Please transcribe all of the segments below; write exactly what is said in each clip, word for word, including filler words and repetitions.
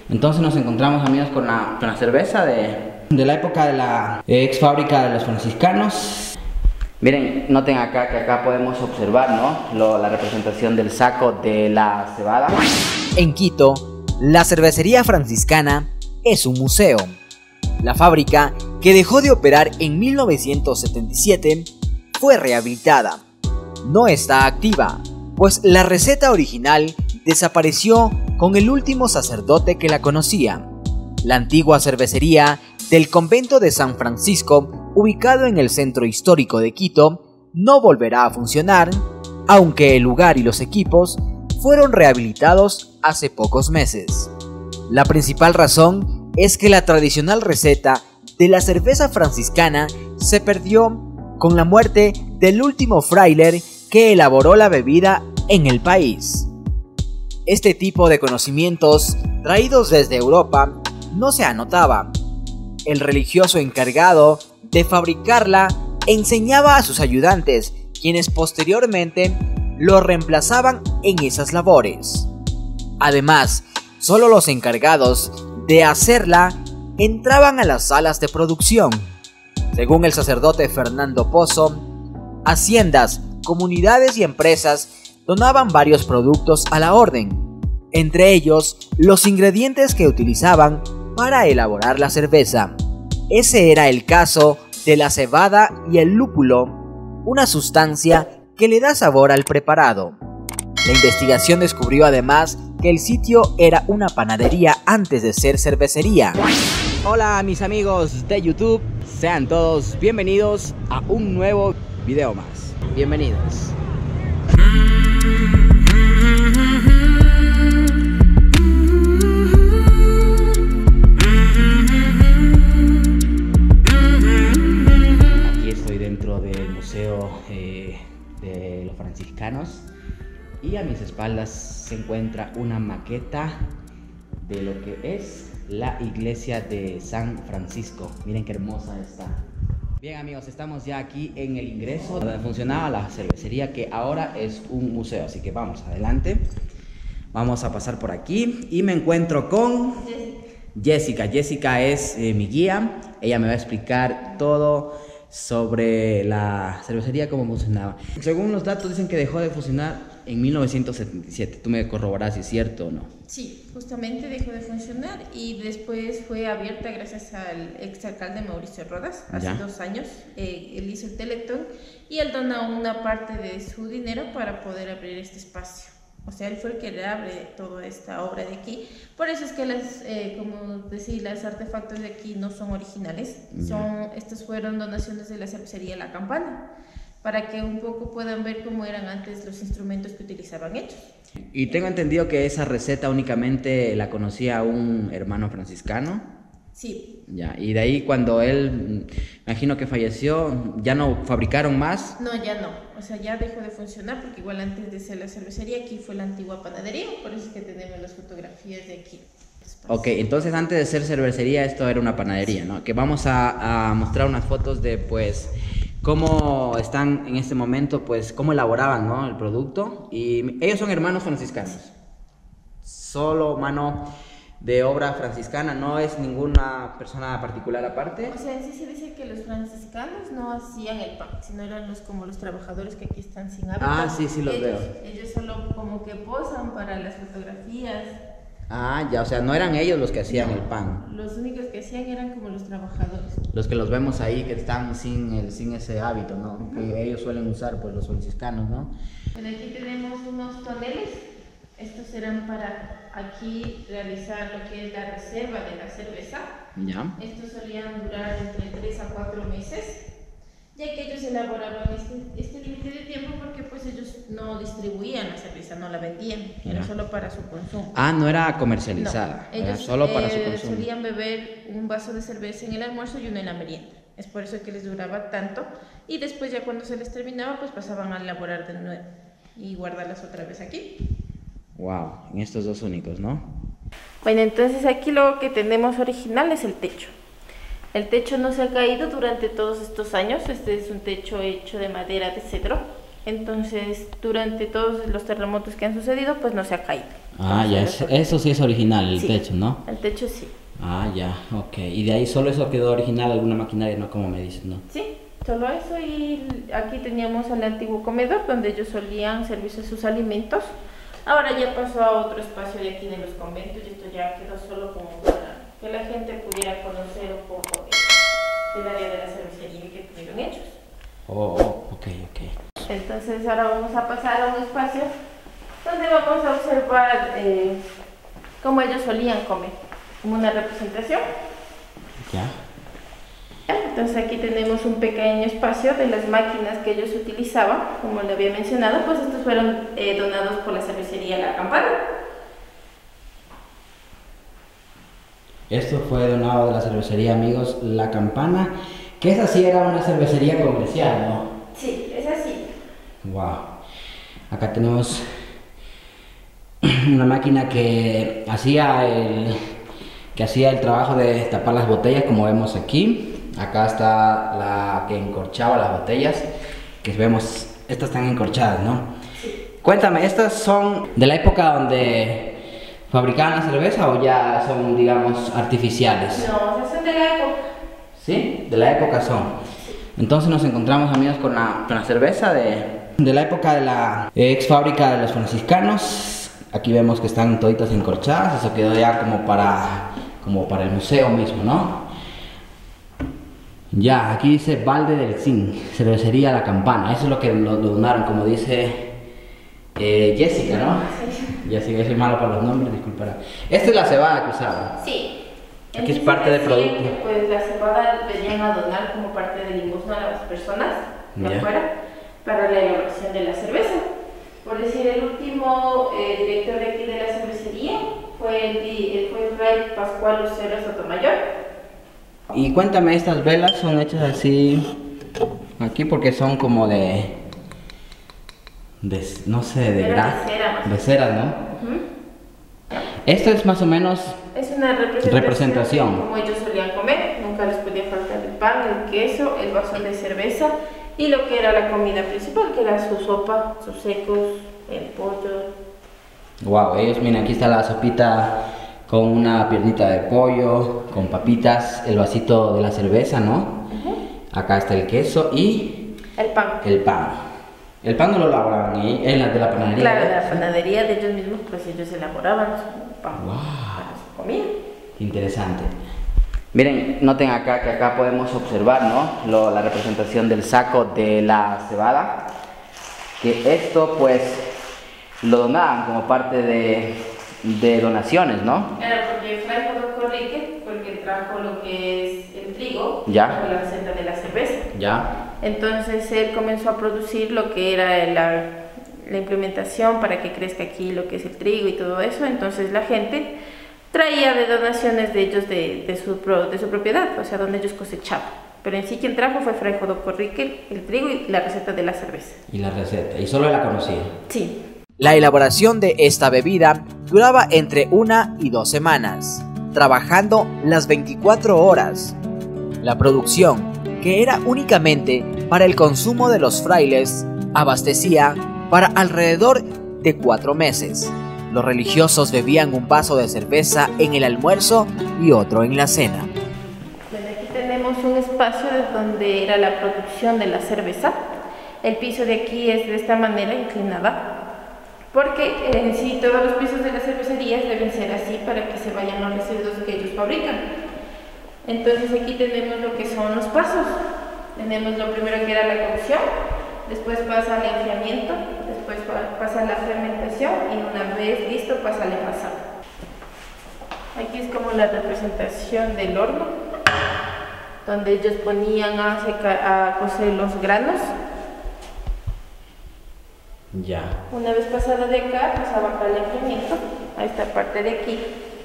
Entonces nos encontramos, amigos, con la, con la cerveza de, de la época de la ex fábrica de los franciscanos. Miren, noten acá que acá podemos observar, ¿no? Lo, la representación del saco de la cebada. En Quito, la cervecería franciscana es un museo. La fábrica, que dejó de operar en mil novecientos setenta y siete, fue rehabilitada. No está activa, pues la receta original desapareció con el último sacerdote que la conocía. La antigua cervecería del convento de San Francisco, ubicado en el centro histórico de Quito, no volverá a funcionar, aunque el lugar y los equipos fueron rehabilitados hace pocos meses. La principal razón es que la tradicional receta de la cerveza franciscana se perdió con la muerte del último fraile que elaboró la bebida en el país. Este tipo de conocimientos, traídos desde Europa, no se anotaba. El religioso encargado de fabricarla enseñaba a sus ayudantes, quienes posteriormente lo reemplazaban en esas labores. Además, solo los encargados de hacerla entraban a las salas de producción. Según el sacerdote Fernando Pozo, haciendas, comunidades y empresas donaban varios productos a la orden, entre ellos los ingredientes que utilizaban para elaborar la cerveza. Ese era el caso de la cebada y el lúpulo, una sustancia que le da sabor al preparado. La investigación descubrió además que el sitio era una panadería antes de ser cervecería. Hola mis amigos de YouTube, sean todos bienvenidos a un nuevo video más. Bienvenidos. Aquí estoy dentro del museo eh, de los franciscanos y a mis espaldas se encuentra una maqueta de lo que es la iglesia de San Francisco. Miren qué hermosa está. Bien amigos, estamos ya aquí en el ingreso donde funcionaba la cervecería, que ahora es un museo, así que vamos adelante. Vamos a pasar por aquí y me encuentro con Jessica. Jessica es eh, mi guía. Ella me va a explicar todo sobre la cervecería, cómo funcionaba. Según los datos dicen que dejó de funcionar en mil novecientos setenta y siete. Tú me corroborás si es cierto o no. Sí, justamente dejó de funcionar y después fue abierta gracias al exalcalde Mauricio Rodas, hace ya. dos años. Eh, él hizo el teletón y él dona una parte de su dinero para poder abrir este espacio. O sea, él fue el que le abre toda esta obra de aquí. Por eso es que las, eh, como decía, los artefactos de aquí no son originales. Son, estos fueron donaciones de la cervecería La Campana, para que un poco puedan ver cómo eran antes los instrumentos que utilizaban ellos. Y tengo entendido que esa receta únicamente la conocía un hermano franciscano. Sí. Ya, y de ahí cuando él, me imagino que falleció, ¿ya no fabricaron más? No, ya no. O sea, ya dejó de funcionar porque igual antes de ser la cervecería, aquí fue la antigua panadería, por eso es que tenemos las fotografías de aquí. Ok, entonces antes de ser cervecería esto era una panadería, ¿no? Que vamos a, a mostrar unas fotos de, pues, cómo están en este momento, pues, cómo elaboraban, ¿no?, el producto. Y ellos son hermanos franciscanos. Solo mano de obra franciscana, no es ninguna persona particular aparte. O sea, en sí se dice que los franciscanos no hacían el pan, sino eran los, como los trabajadores que aquí están sin hábito. Ah, sí, sí los ellos, veo. Ellos solo como que posan para las fotografías. Ah, ya, o sea, no eran ellos los que hacían no, el pan. Los únicos que hacían eran como los trabajadores. Los que los vemos ahí que están sin, el, sin ese hábito, ¿no? Uh-huh. Que ellos suelen usar, pues, los franciscanos, ¿no? Bueno, aquí tenemos unos toneles. Estos eran para aquí realizar lo que es la reserva de la cerveza. Ya. Estos solían durar entre tres a cuatro meses, ya que ellos elaboraban este, este límite de tiempo porque pues ellos no distribuían la cerveza, no la vendían, ya. Era solo para su consumo. Ah, no era comercializada, no, ellos, era solo eh, para su consumo. Solían beber un vaso de cerveza en el almuerzo y uno en la merienda. Es por eso que les duraba tanto y después ya cuando se les terminaba pues pasaban a elaborar de nuevo y guardarlas otra vez aquí. Wow, en estos dos únicos, ¿no? Bueno, entonces aquí lo que tenemos original es el techo. El techo no se ha caído durante todos estos años. Este es un techo hecho de madera de cedro. Entonces, durante todos los terremotos que han sucedido, pues no se ha caído. Ah, ya, es, eso sí es original, el sí, techo, ¿no? El techo sí. Ah, ya, ok. Y de ahí solo eso quedó original, alguna maquinaria, ¿no? Como me dices, ¿no? Sí, solo eso. Y aquí teníamos el antiguo comedor donde ellos solían servirse sus alimentos. Ahora ya pasó a otro espacio de aquí de los conventos y esto ya quedó solo como para que la gente pudiera conocer un poco de, del área de la cervecería que tuvieron ellos. Oh, oh, ok, ok. Entonces ahora vamos a pasar a un espacio donde vamos a observar eh, cómo ellos solían comer, como una representación. Ya. Entonces aquí tenemos un pequeño espacio de las máquinas que ellos utilizaban, como le había mencionado, pues estos fueron eh, donados por la cervecería La Campana. Esto fue donado de la cervecería, amigos, La Campana, que esa sí era una cervecería comercial, ¿no? Sí, es así. Wow. Acá tenemos una máquina que hacía el que hacía el trabajo de tapar las botellas, como vemos aquí. Acá está la que encorchaba las botellas, que vemos, estas están encorchadas, ¿no? Sí. Cuéntame, ¿estas son de la época donde fabricaban la cerveza o ya son, digamos, artificiales? No, o sea, son de la época. ¿Sí? De la época son. Entonces nos encontramos, amigos, con la, con la cerveza de, de la época de la ex fábrica de los franciscanos. Aquí vemos que están toditas encorchadas, eso quedó ya como para, como para el museo mismo, ¿no? Ya, aquí dice Balde del Zinc, cervecería La Campana, eso es lo que lo, lo donaron, como dice eh, Jessica, ¿no? Sí. Jessica, yo soy malo para los nombres, disculpará. Esta es la cebada que usaban. Sí. Aquí es parte del producto. Que, pues la cebada venían a donar como parte de limosna a las personas de Ya. afuera para la elaboración de la cerveza. Por decir, el último eh, director de aquí de la cervecería fue el, el, fue el Fray Pascual Lucero Sotomayor. Y cuéntame, estas velas son hechas así aquí porque son como de, de no sé, de Era gra- de cera, más de cera, ¿no? Uh-huh. Esto es más o menos Es una representación, Representación. de cómo ellos solían comer. Nunca les podía faltar el pan, el queso, el vaso de cerveza y lo que era la comida principal, que era su sopa, sus secos, el pollo. wow, ellos, miren, aquí está la sopita con una piernita de pollo, con papitas, el vasito de la cerveza, ¿no? Uh-huh. Acá está el queso y El pan. el pan. El pan no lo elaboraban ahí, en la de la panadería. Claro, de la panadería de ellos mismos, pues ellos elaboraban su pan Wow. para su comida. Interesante. Miren, noten acá que acá podemos observar, ¿no? Lo, la representación del saco de la cebada. Que esto, pues, lo donaban como parte de, de donaciones, ¿no? Claro, porque Fray Jodoco Rique fue el que trajo lo que es el trigo, Ya. con la receta de la cerveza. Ya. Entonces él comenzó a producir lo que era la, la implementación para que crezca aquí lo que es el trigo y todo eso. Entonces la gente traía de donaciones de ellos de, de, su, pro, de su propiedad, o sea, donde ellos cosechaban. Pero en sí quien trajo fue Fray Jodoco Rique, el trigo y la receta de la cerveza. Y la receta, y solo la conocía. Sí. La elaboración de esta bebida duraba entre una y dos semanas, trabajando las veinticuatro horas. La producción, que era únicamente para el consumo de los frailes, abastecía para alrededor de cuatro meses. Los religiosos bebían un vaso de cerveza en el almuerzo y otro en la cena. Bueno, aquí tenemos un espacio de donde era la producción de la cerveza. El piso de aquí es de esta manera inclinada, porque en sí todos los pisos de las cervecerías deben ser así para que se vayan los residuos que ellos fabrican. Entonces aquí tenemos lo que son los pasos. Tenemos lo primero que era la cocción, después pasa el enfriamiento, después pasa la fermentación y una vez listo pasa el envasado. Aquí es como la representación del horno, donde ellos ponían a, secar, a cocer los granos. Ya. Una vez pasado de acá, pasaba acá el enfriamiento, a esta parte de aquí.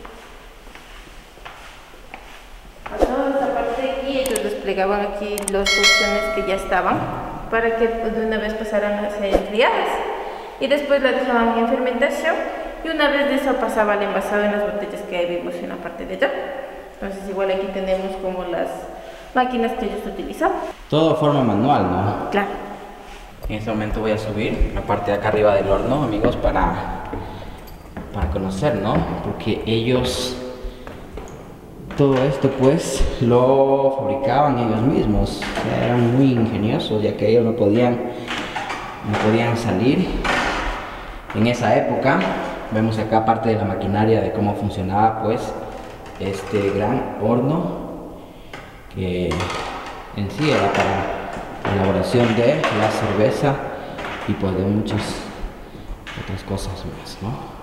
A toda esta parte de aquí, ellos desplegaban aquí las cocciones que ya estaban, para que de una vez pasaran a ser enfriadas. Y después la dejaban en fermentación, y una vez de eso pasaba al envasado en las botellas que vimos en la parte de allá. Entonces igual aquí tenemos como las máquinas que ellos utilizaban. Todo de forma manual, ¿no? Claro. En este momento voy a subir la parte de acá arriba del horno, amigos, para, para conocer, ¿no? Porque ellos, todo esto pues lo fabricaban ellos mismos. Eran muy ingeniosos, ya que ellos no podían, no podían salir en esa época. Vemos acá parte de la maquinaria de cómo funcionaba pues este gran horno, que en sí era para la elaboración de la cerveza y pues de muchas otras cosas más,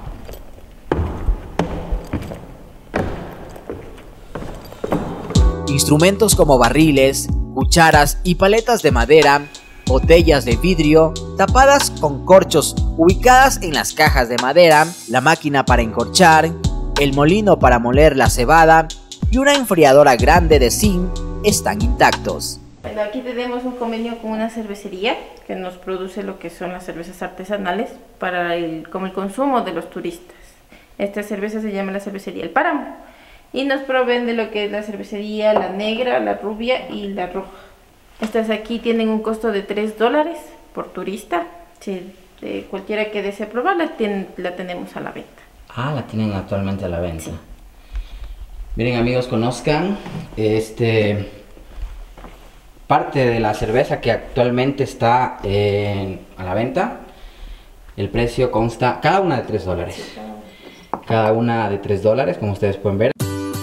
¿no? Instrumentos como barriles, cucharas y paletas de madera, botellas de vidrio tapadas con corchos ubicadas en las cajas de madera, la máquina para encorchar, el molino para moler la cebada y una enfriadora grande de zinc están intactos. Bueno, aquí tenemos un convenio con una cervecería que nos produce lo que son las cervezas artesanales para el, como el consumo de los turistas. Esta cerveza se llama la cervecería El Páramo y nos proveen de lo que es la cervecería, la negra, la rubia y la roja. Estas aquí tienen un costo de tres dólares por turista. Si eh, cualquiera que desee probarla, ten, la tenemos a la venta. Ah, la tienen actualmente a la venta. Sí. Miren, amigos, conozcan este parte de la cerveza que actualmente está eh, a la venta. El precio consta cada una de tres dólares. Sí, cada... cada una de tres dólares, como ustedes pueden ver.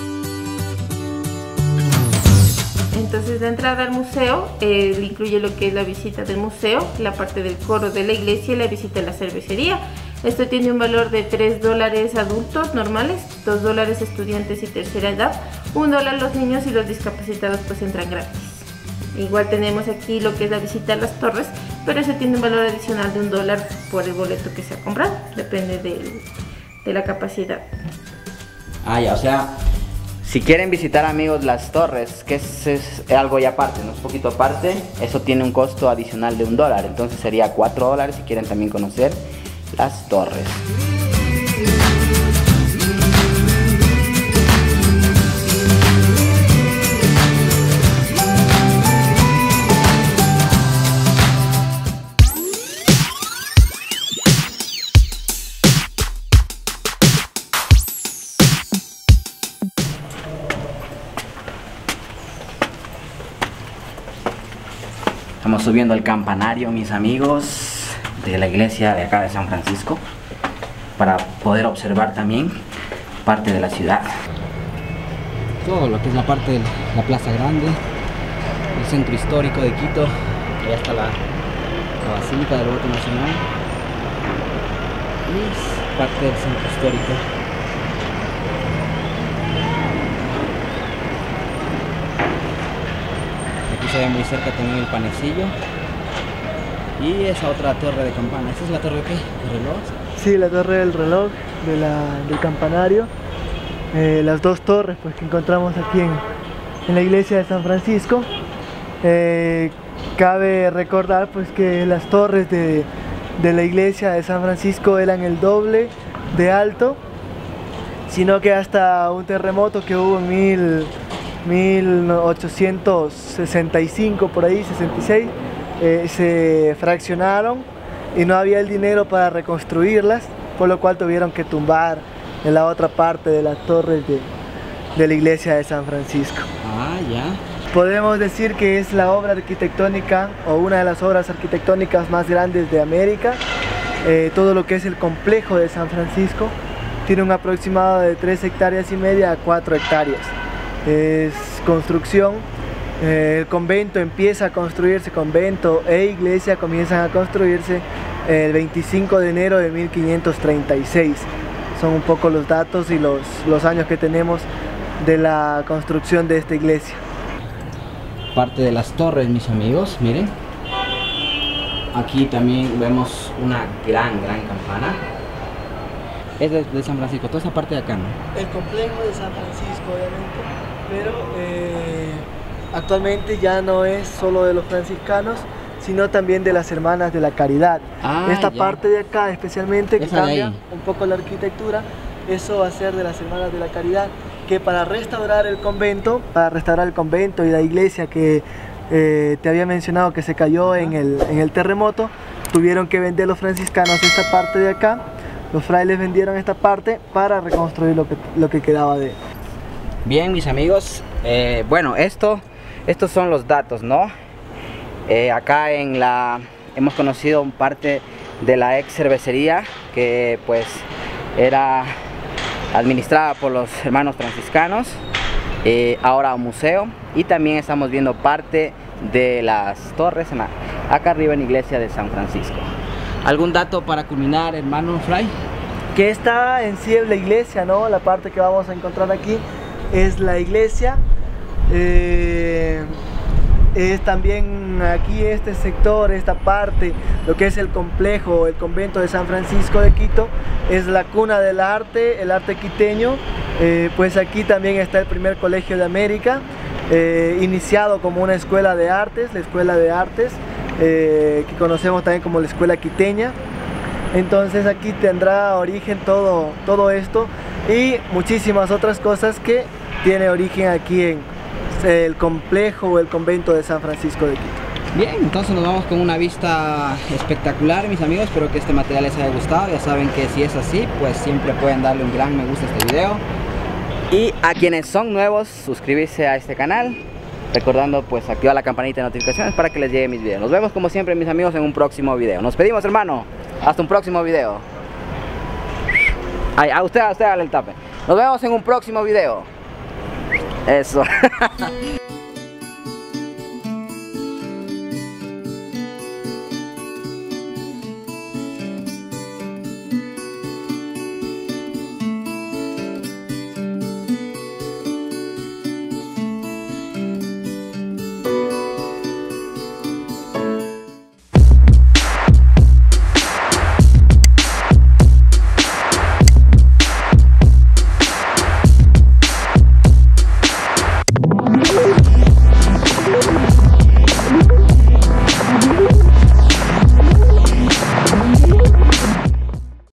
Entonces, de entrada al museo, eh, incluye lo que es la visita del museo, la parte del coro de la iglesia y la visita a la cervecería. Esto tiene un valor de tres dólares adultos normales, dos dólares estudiantes y tercera edad, un dólar los niños y los discapacitados pues entran gratis. Igual tenemos aquí lo que es la visita a las torres, pero eso tiene un valor adicional de un dólar por el boleto que se ha comprado, depende de, de la capacidad. Ah, ya, o sea, si quieren visitar, amigos, las torres, que es, es algo ya aparte, no es poquito aparte, eso tiene un costo adicional de un dólar, entonces sería cuatro dólares si quieren también conocer las torres. Estamos subiendo al campanario, mis amigos, de la iglesia de acá de San Francisco, para poder observar también parte de la ciudad. Todo lo que es la parte de la Plaza Grande, el centro histórico de Quito, allá está la, la Basílica del Voto Nacional y es parte del centro histórico. Aquí se ve muy cerca también el panecillo. Y esa otra torre de campana. ¿Esta es la torre de qué? ¿El reloj? Sí, la torre del reloj, de la, del campanario. Eh, las dos torres pues, que encontramos aquí en, en la iglesia de San Francisco. Eh, cabe recordar pues, que las torres de, de la iglesia de San Francisco eran el doble de alto, sino que hasta un terremoto que hubo en mil ochocientos sesenta y cinco, por ahí, sesenta y seis, Eh, se fraccionaron y no había el dinero para reconstruirlas, por lo cual tuvieron que tumbar en la otra parte de las torres de, de la iglesia de San Francisco. Ah, ya. Podemos decir que es la obra arquitectónica o una de las obras arquitectónicas más grandes de América. Eh, todo lo que es el complejo de San Francisco tiene un aproximado de tres hectáreas y media a cuatro hectáreas. Es construcción. Eh, el convento empieza a construirse, convento e iglesia comienzan a construirse el veinticinco de enero de mil quinientos treinta y seis. Son un poco los datos y los, los años que tenemos de la construcción de esta iglesia. Parte de las torres, mis amigos, miren. Aquí también vemos una gran, gran campana. Es de, de San Francisco, toda esa parte de acá, ¿no? El complejo de San Francisco, obviamente, pero eh, actualmente ya no es solo de los franciscanos, sino también de las Hermanas de la Caridad. Ah, Esta ya. parte de acá especialmente, que Esa de cambia ahí. un poco la arquitectura, eso va a ser de las Hermanas de la Caridad, que para restaurar el convento, para restaurar el convento y la iglesia que eh, te había mencionado que se cayó en el, en el terremoto. Tuvieron que vender los franciscanos esta parte de acá. Los frailes vendieron esta parte para reconstruir lo que, lo que quedaba de... Bien, mis amigos, eh, bueno, esto, estos son los datos, ¿no? Eh, acá en la hemos conocido parte de la ex cervecería que pues era administrada por los hermanos franciscanos, eh, ahora un museo, y también estamos viendo parte de las torres en la, acá arriba en la iglesia de San Francisco. ¿Algún dato para culminar, hermano Fray? Que esta en sí es la iglesia, ¿no? La parte que vamos a encontrar aquí es la iglesia. Eh, es también aquí este sector, esta parte, lo que es el complejo, el convento de San Francisco de Quito, es la cuna del arte, el arte quiteño. Eh, pues aquí también está el primer colegio de América, eh, iniciado como una escuela de artes, la escuela de artes, eh, que conocemos también como la escuela quiteña. Entonces aquí tendrá origen todo, todo esto y muchísimas otras cosas que tiene origen aquí en el complejo o el convento de San Francisco de Quito. Bien, entonces nos vamos con una vista espectacular, mis amigos. Espero que este material les haya gustado. Ya saben que si es así, pues siempre pueden darle un gran me gusta a este video. Y a quienes son nuevos, suscribirse a este canal, recordando pues activar la campanita de notificaciones para que les llegue mis videos. Nos vemos como siempre, mis amigos, en un próximo video. Nos pedimos, hermano, hasta un próximo video. Ay, a usted, a usted, dale el tape. Nos vemos en un próximo video. Eso.